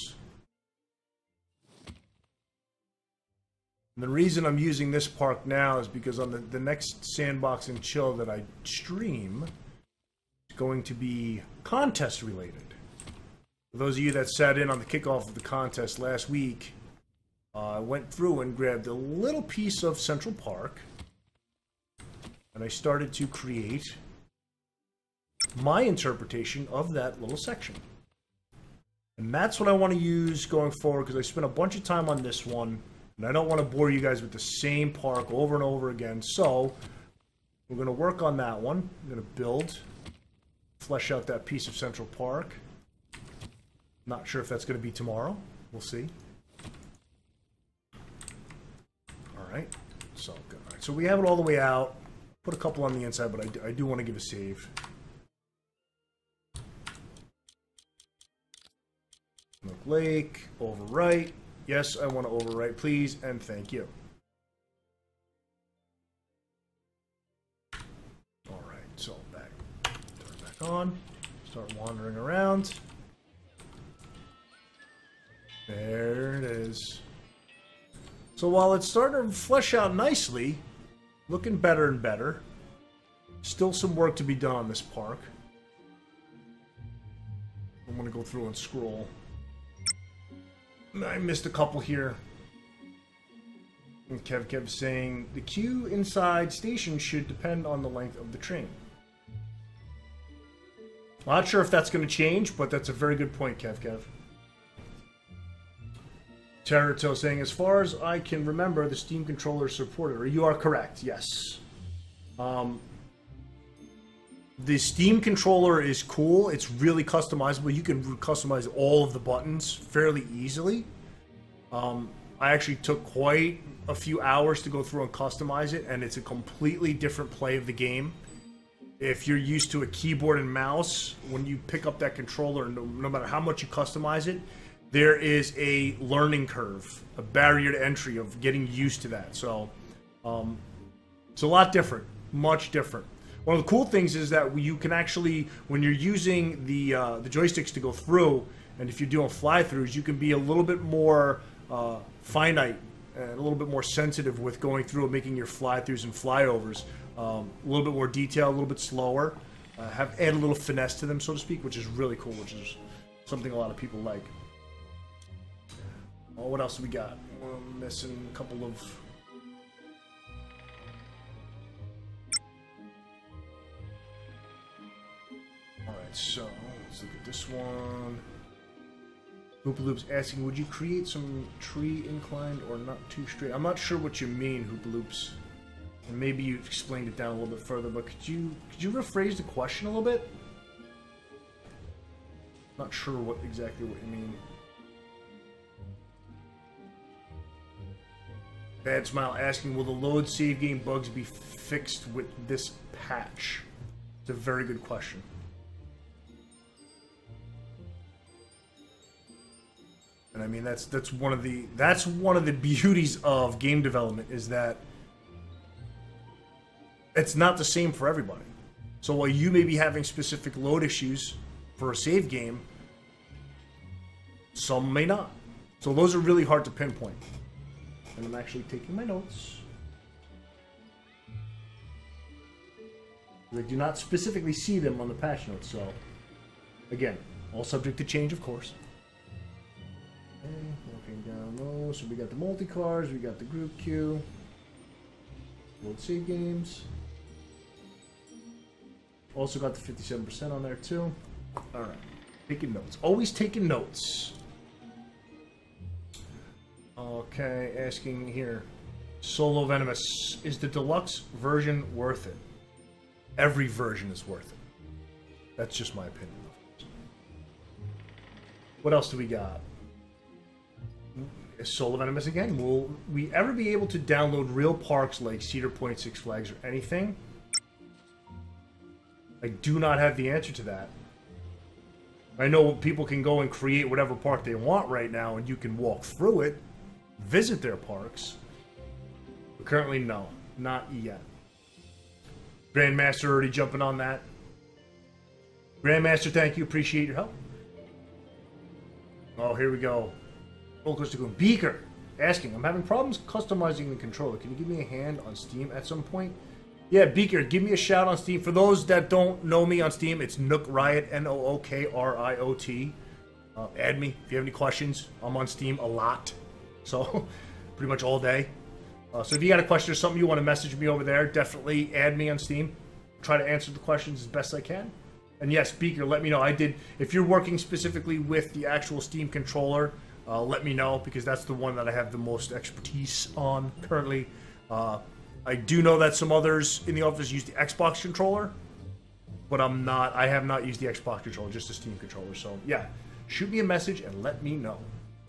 And the reason I'm using this park now is because on the, the next sandbox and chill that I stream is going to be contest related. For those of you that sat in on the kickoff of the contest last week, uh, I went through and grabbed a little piece of Central Park and I started to create my interpretation of that little section. And that's what I want to use going forward, because I spent a bunch of time on this one. And I don't want to bore you guys with the same park over and over again. So, we're going to work on that one. I'm going to build, flesh out that piece of Central Park. Not sure if that's going to be tomorrow. We'll see. Alright. So, good. All right. So, we have it all the way out. Put a couple on the inside, but I do, I do want to give a save. Smoke Lake, overwrite. Yes, I want to overwrite, please, and thank you. Alright, so back, turn back on, start wandering around. There it is. So while it's starting to flesh out nicely, looking better and better, still some work to be done on this park. I'm going to go through and scroll. I missed a couple here. And Kev Kev saying, the queue inside station should depend on the length of the train. Not sure if that's going to change, but that's a very good point, Kev Kev. Terrato saying, as far as I can remember, the Steam controller is supported. You are correct, yes. Um, the Steam controller is cool. It's really customizable. You can customize all of the buttons fairly easily. Um, I actually took quite a few hours to go through and customize it, and it's a completely different play of the game. If you're used to a keyboard and mouse, when you pick up that controller, no, no matter how much you customize it, there is a learning curve, a barrier to entry of getting used to that. So, um, it's a lot different, much different. One of the cool things is that you can actually, when you're using the uh, the joysticks to go through, and if you're doing fly-throughs, you can be a little bit more uh, finite and a little bit more sensitive with going through and making your fly-throughs and flyovers um, a little bit more detailed, a little bit slower, uh, have add a little finesse to them, so to speak, which is really cool, which is something a lot of people like. Oh, what else do we got? We're missing a couple of... Alright, so let's look at this one. Hoopaloop's asking, would you create some tree inclined or not too straight? I'm not sure what you mean, Hoopaloops. And maybe you explained it down a little bit further, but could you could you rephrase the question a little bit? Not sure what exactly what you mean. Bad Smile asking, will the load save game bugs be fixed with this patch? It's a very good question. And I mean that's that's one of the that's one of the beauties of game development, is that it's not the same for everybody. So while you may be having specific load issues for a save game, some may not. So those are really hard to pinpoint. And I'm actually taking my notes. I do not specifically see them on the patch notes, so again, all subject to change, of course. Okay, walking down low, so we got the multi-cars, we got the group queue, load save games. Also got the fifty-seven percent on there too. Alright, taking notes. Always taking notes. Okay, asking here. Solo Venomous, is the deluxe version worth it? Every version is worth it. That's just my opinion. What else do we got? Is Solo Venomous again? Will we ever be able to download real parks like Cedar Point, Six Flags, or anything? I do not have the answer to that. I know people can go and create whatever park they want right now, and you can walk through it, visit their parks. But currently, no. Not yet. Grandmaster already jumping on that. Grandmaster, thank you. Appreciate your help. Oh, here we go. Beaker asking, I'm having problems customizing the controller. Can you give me a hand on Steam at some point? Yeah, Beaker, give me a shout on Steam. For those that don't know me on Steam, it's Nook Riot, N O O K R I O T. Uh, add me if you have any questions. I'm on Steam a lot, so pretty much all day. Uh, so if you got a question or something you want to message me over there, definitely add me on Steam. Try to answer the questions as best I can. And yes, Beaker, let me know. I did. If you're working specifically with the actual Steam controller, uh, let me know, because that's the one that I have the most expertise on currently. Uh, I do know that some others in the office use the Xbox controller, but I'm not. I have not used the Xbox controller, just the Steam controller. So yeah, shoot me a message and let me know.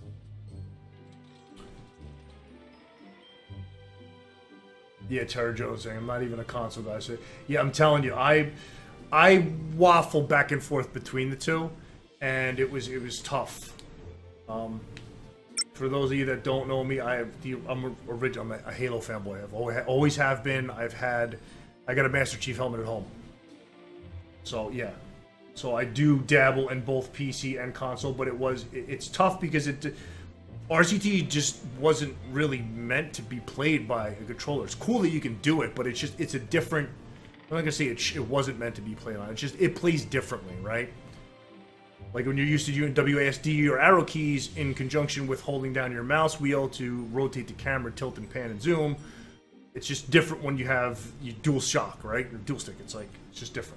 Yeah, Terra Jones saying I'm not even a console guy. So yeah, I'm telling you, I I waffle back and forth between the two, and it was it was tough. Um, for those of you that don't know me, I have the I'm original. I'm a Halo fanboy. I've always always have been. I've had I got a Master Chief helmet at home. So yeah, so I do dabble in both P C and console, but it was it, it's tough because it. R C T just wasn't really meant to be played by a controller. It's cool that you can do it, but it's just it's a different. I'm not gonna say it, it wasn't meant to be played on. It's just it plays differently, right? Like when you're used to using W A S D or arrow keys in conjunction with holding down your mouse wheel to rotate the camera, tilt and pan and zoom. It's just different when you have you dual shock, right? Or dual stick. It's like it's just different.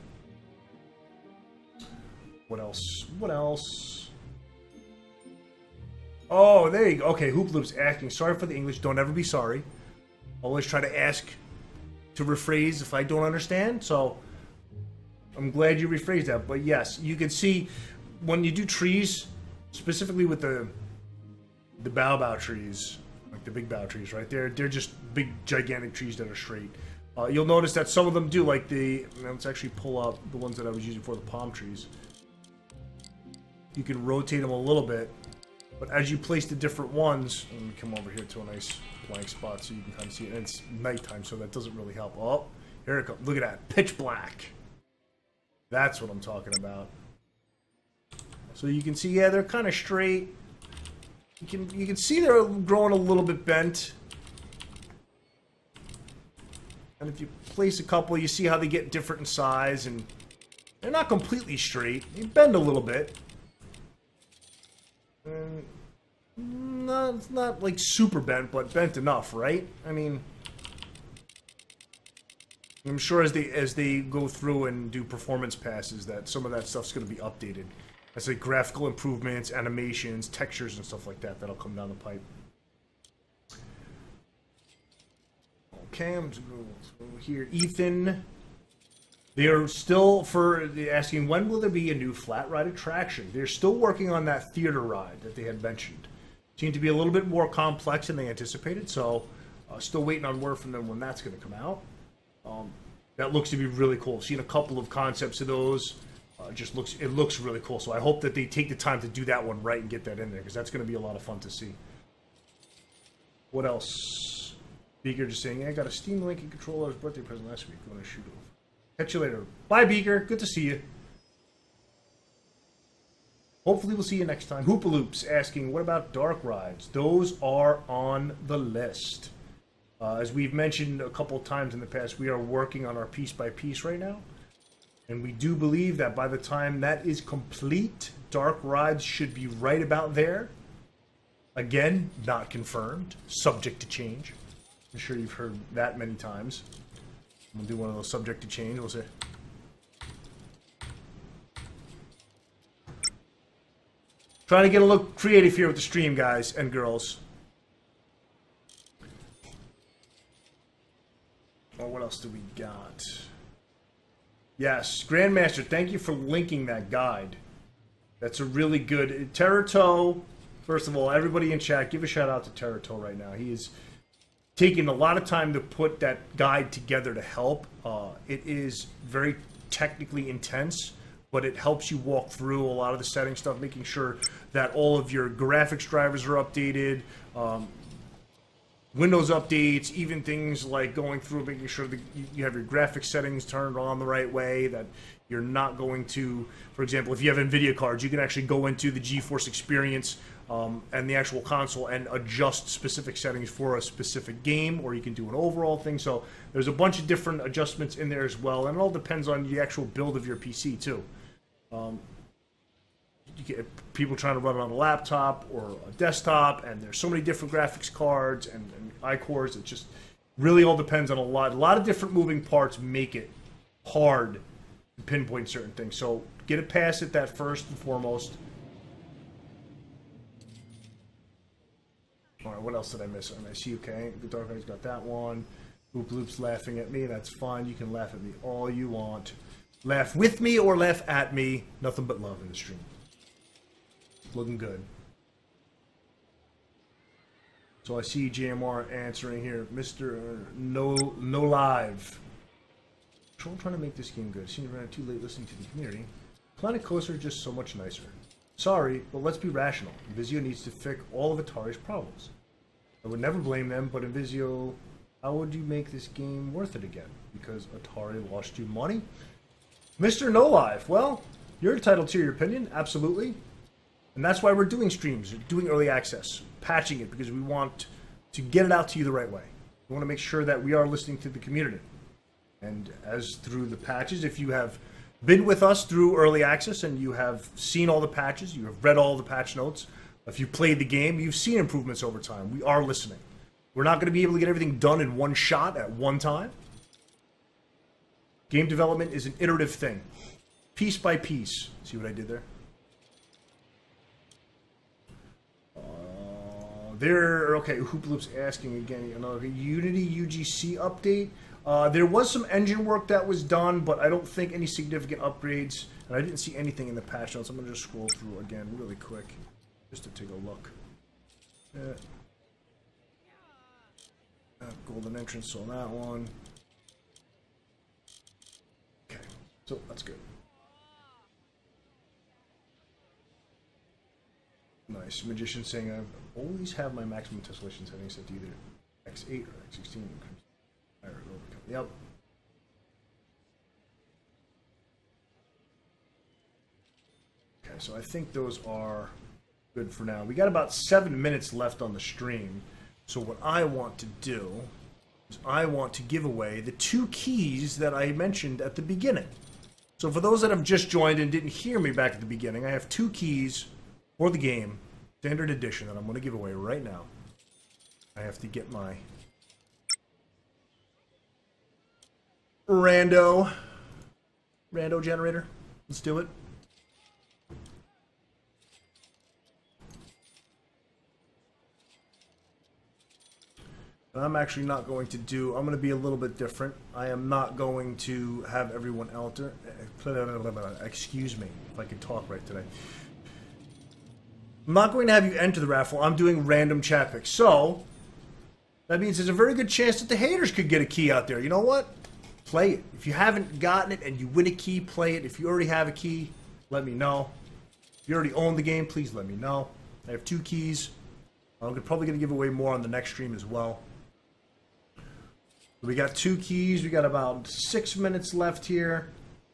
What else? What else? Oh, there you go. Okay, Hoop Loop's asking. Sorry for the English. Don't ever be sorry. Always try to ask to rephrase if I don't understand. So I'm glad you rephrased that. But yes, you can see when you do trees, specifically with the the bow bow trees, like the big bow trees, right? They're they're just big gigantic trees that are straight. Uh, you'll notice that some of them do, like the. Let's actually pull up the ones that I was using for the palm trees. You can rotate them a little bit. But as you place the different ones, let me come over here to a nice blank spot so you can kind of see it. And it's nighttime, so that doesn't really help. Oh, here it comes. Look at that. Pitch black. That's what I'm talking about. So you can see, yeah, they're kind of straight. You can you can see they're growing a little bit bent. And if you place a couple, you see how they get different in size, and they're not completely straight. They bend a little bit. And not, it's not like super bent, but bent enough, right? I mean, I'm sure as they as they go through and do performance passes, that some of that stuff's going to be updated. That's like graphical improvements, animations, textures, and stuff like that that'll come down the pipe. Okay, I'm just going to go here. Ethan. They are still for asking when will there be a new flat ride attraction. They're still working on that theater ride that they had mentioned. Seemed to be a little bit more complex than they anticipated, so uh, still waiting on word from them when that's going to come out. Um, that looks to be really cool. I've seen a couple of concepts of those. Uh, just looks it looks really cool. So I hope that they take the time to do that one right and get that in there, because that's going to be a lot of fun to see. What else? Beaker just saying, yeah, I got a Steam Link and controller as birthday present last week when I shoot over. Catch you later. Bye, Beaker. Good to see you. Hopefully we'll see you next time. Hoopaloops asking, what about dark rides? Those are on the list. Uh, as we've mentioned a couple of times in the past, we are working on our piece by piece right now. And we do believe that by the time that is complete, Dark Rides should be right about there. Again, not confirmed, subject to change. I'm sure you've heard that many times. We'll do one of those subject to change. We'll say, trying to get a little creative here with the stream, guys and girls. Oh, what else do we got? Yes, Grandmaster, thank you for linking that guide. That's a really good... Terrato, first of all, everybody in chat, give a shout out to Terrato right now. He is taking a lot of time to put that guide together to help. Uh, it is very technically intense, but it helps you walk through a lot of the setting stuff, making sure that all of your graphics drivers are updated, um, Windows updates, even things like going through making sure that you have your graphics settings turned on the right way, that you're not going to, for example, if you have NVIDIA cards, you can actually go into the GeForce Experience um, and the actual console and adjust specific settings for a specific game, or you can do an overall thing. So there's a bunch of different adjustments in there as well, and it all depends on the actual build of your P C too. Um, you get people trying to run it on a laptop or a desktop, and there's so many different graphics cards and, and i-cores. It just really all depends on a lot. A lot of different moving parts make it hard to pinpoint certain things. So get it past it, that first and foremost. All right, what else did I miss? I see, okay, the Dark Knight's got that one. Oop Loop's laughing at me. That's fine. You can laugh at me all you want. Laugh with me or laugh at me. Nothing but love in the stream. Looking good. So I see J M R answering here. Mister No No Live. Troll trying to make this game good. Seems to run too late listening to the community. Planet Coaster is just so much nicer. Sorry, but let's be rational. Vizio needs to fix all of Atari's problems. I would never blame them, but in Vizio, how would you make this game worth it again? Because Atari lost you money? Mister No Live, well, you're entitled to your opinion, absolutely. And that's why we're doing streams, doing early access, patching it, because we want to get it out to you the right way. We want to make sure that we are listening to the community. And as through the patches, if you have been with us through early access and you have seen all the patches, you have read all the patch notes, if you played the game, you've seen improvements over time. We are listening. We're not going to be able to get everything done in one shot at one time. Game development is an iterative thing. Piece by piece. See what I did there? There, okay, Hooploop's asking again, another Unity U G C update. Uh, there was some engine work that was done, but I don't think any significant upgrades, and I didn't see anything in the patch notes. I'm going to just scroll through again really quick, just to take a look. Uh, uh, golden entrance on that one. Okay, so that's good. Nice. Magician saying I always have my maximum tessellation settings set to either X eight or X sixteen. Yep. Okay, so I think those are good for now. We got about seven minutes left on the stream. So what I want to do is I want to give away the two keys that I mentioned at the beginning. So for those that have just joined and didn't hear me back at the beginning, I have two keys for the game, standard edition, that I'm going to give away right now. I have to get my rando rando generator. Let's do it. And I'm actually not going to do, I'm going to be a little bit different. I am not going to have everyone enter. Excuse me, if I can talk right today. I'm not going to have you enter the raffle. I'm doing random chat picks. So, that means there's a very good chance that the haters could get a key out there. You know what? Play it. If you haven't gotten it and you win a key, play it. If you already have a key, let me know. If you already own the game, please let me know. I have two keys. I'm probably going to give away more on the next stream as well. We got two keys. We got about six minutes left here.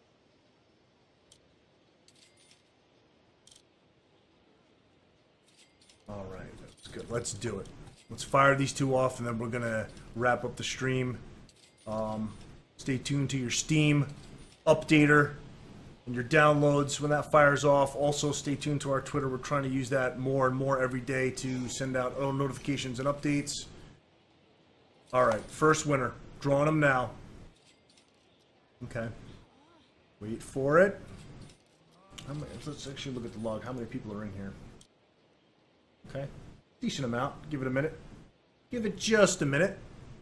All right, that's good. Let's do it. Let's fire these two off, and then we're going to wrap up the stream. Um, stay tuned to your Steam updater and your downloads when that fires off. Also, stay tuned to our Twitter. We're trying to use that more and more every day to send out auto notifications and updates. All right, first winner. Drawing them now. Okay. Wait for it. How many, let's actually look at the log. How many people are in here? Okay. Decent amount. Give it a minute. Give it just a minute.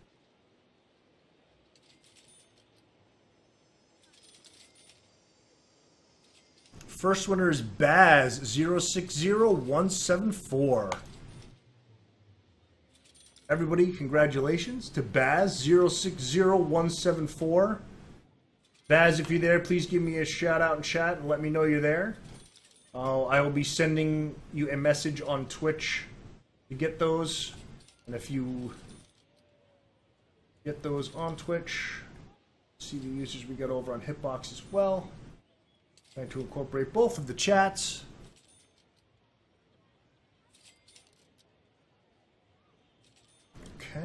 First winner is Baz zero six zero one seven four. Everybody, congratulations to Baz zero six zero one seven four. Baz, if you're there, please give me a shout out in chat and let me know you're there. Uh, I will be sending you a message on Twitch to get those. And if you get those on Twitch, see the users we got over on Hitbox as well. Trying to incorporate both of the chats. Okay.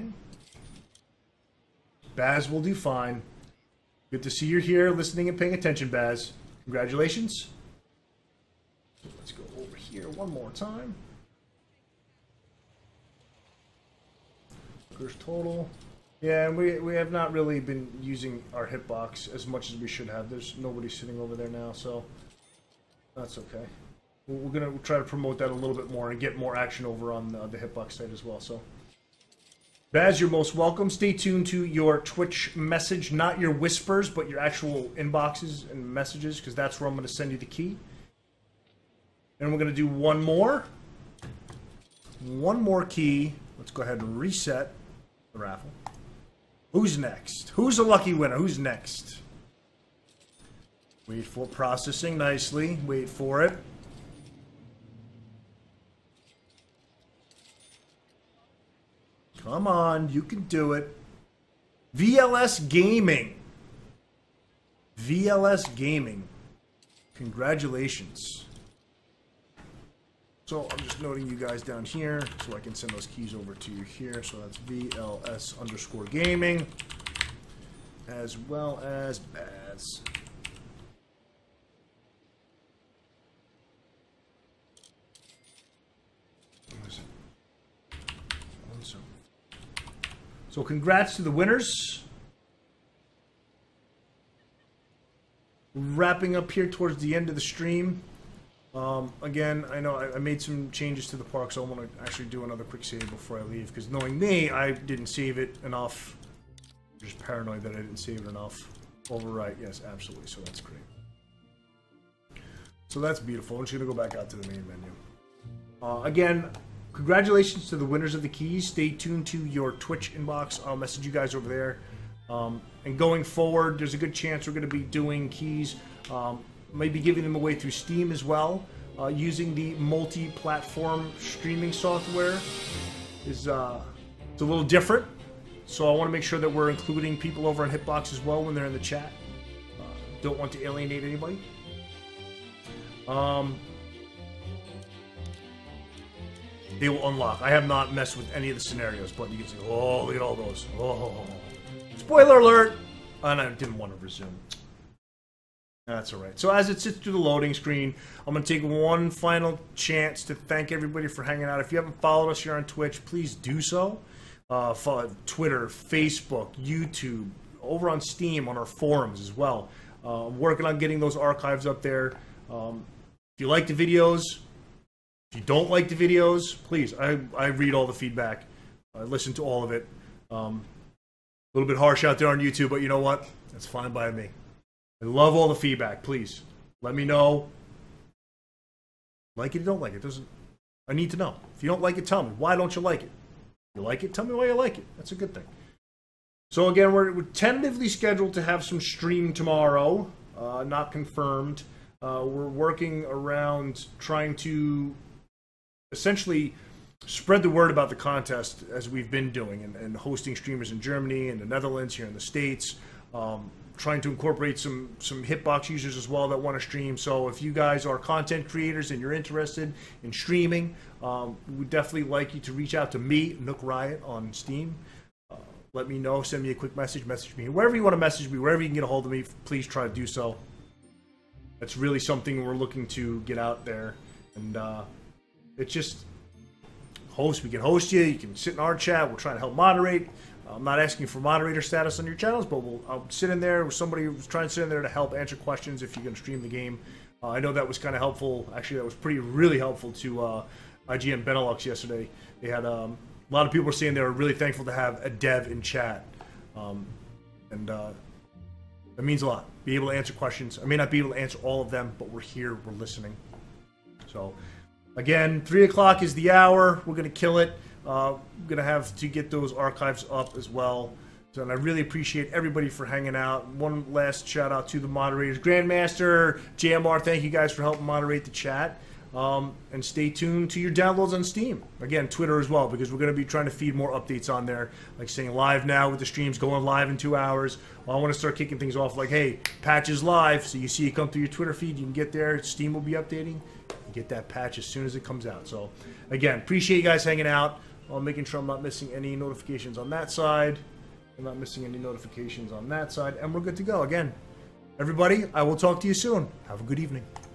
Baz will do fine. Good to see you're here, listening and paying attention, Baz. Congratulations. Let's go over here one more time. First total. Yeah, and we, we have not really been using our hitbox as much as we should have. There's nobody sitting over there now, so that's okay. We're going to try to promote that a little bit more and get more action over on the, the hitbox site as well. So, Baz, you're most welcome. Stay tuned to your Twitch message, not your whispers, but your actual inboxes and messages, because that's where I'm going to send you the key. And we're going to do one more. One more key. Let's go ahead and reset the raffle. Who's next? Who's a lucky winner? Who's next? Wait for processing nicely. Wait for it. Come on, you can do it. V L S Gaming. V L S Gaming. Congratulations. So I'm just noting you guys down here so I can send those keys over to you here. So that's V L S underscore gaming, as well as Baz. So congrats to the winners. Wrapping up here towards the end of the stream. Um, again, I know I, I made some changes to the park, so I want to actually do another quick save before I leave, because knowing me, I didn't save it enough. I'm just paranoid that I didn't save it enough. Overwrite, yes, absolutely, so that's great. So that's beautiful. I'm just going to go back out to the main menu. Uh, again, congratulations to the winners of the keys. Stay tuned to your Twitch inbox. I'll message you guys over there. Um, and going forward, there's a good chance we're going to be doing keys. Um, Maybe giving them away through Steam as well. Uh, using the multi-platform streaming software is uh, it's a little different. So I want to make sure that we're including people over on Hitbox as well when they're in the chat. Uh, don't want to alienate anybody. Um, they will unlock. I have not messed with any of the scenarios, but you can see, oh, look at all those. Oh, spoiler alert! And I didn't want to resume. That's all right. So as it sits through the loading screen, I'm going to take one final chance to thank everybody for hanging out. If you haven't followed us here on Twitch, please do so. Uh, follow Twitter, Facebook, YouTube, over on Steam, on our forums as well. Uh, I'm working on getting those archives up there. Um, if you like the videos, if you don't like the videos, please, I, I read all the feedback. I listen to all of it. Um, a little bit harsh out there on YouTube, but you know what? That's fine by me. I love all the feedback. Please let me know. Like it or don't like it. Doesn't. I need to know. If you don't like it, tell me. Why don't you like it? If you like it, tell me why you like it. That's a good thing. So again, we're, we're tentatively scheduled to have some stream tomorrow. Uh, not confirmed. Uh, we're working around trying to essentially spread the word about the contest as we've been doing, and, and hosting streamers in Germany and the Netherlands, here in the States. Um, trying to incorporate some some Hitbox users as well that want to stream. So if you guys are content creators and you're interested in streaming, um, we would definitely like you to reach out to me, Nook Riot, on Steam. Uh, let me know. Send me a quick message. Message me. Wherever you want to message me, wherever you can get a hold of me, please try to do so. that's really something we're looking to get out there. And uh, it's just host. We can host you. You can sit in our chat. We'll try to help moderate. I'm not asking for moderator status on your channels, but we'll I'll sit in there with somebody who's trying to sit in there to help answer questions if you can stream the game. Uh, I know that was kind of helpful. Actually, that was pretty really helpful to uh, I G N Benelux yesterday. They had um, a lot of people were saying they were really thankful to have a dev in chat, um, and uh, that means a lot. Be able to answer questions. I may not be able to answer all of them, but we're here. We're listening. So, again, three o'clock is the hour. We're gonna kill it. Uh, I'm gonna have to get those archives up as well. So, and I really appreciate everybody for hanging out. One last shout out to the moderators, Grandmaster, J M R. Thank you guys for helping moderate the chat. Um, and stay tuned to your downloads on Steam. Again, Twitter as well, because we're going to be trying to feed more updates on there. Like saying live now with the streams going live in two hours. Well, I want to start kicking things off like, hey, patch is live. So you see it come through your Twitter feed. You can get there. Steam will be updating. You get that patch as soon as it comes out. So, again, appreciate you guys hanging out. I'm making sure I'm not missing any notifications on that side. I'm not missing any notifications on that side. And we're good to go. Again, everybody, I will talk to you soon. Have a good evening.